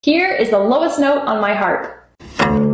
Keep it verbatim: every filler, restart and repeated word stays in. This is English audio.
Here is the lowest note on my harp.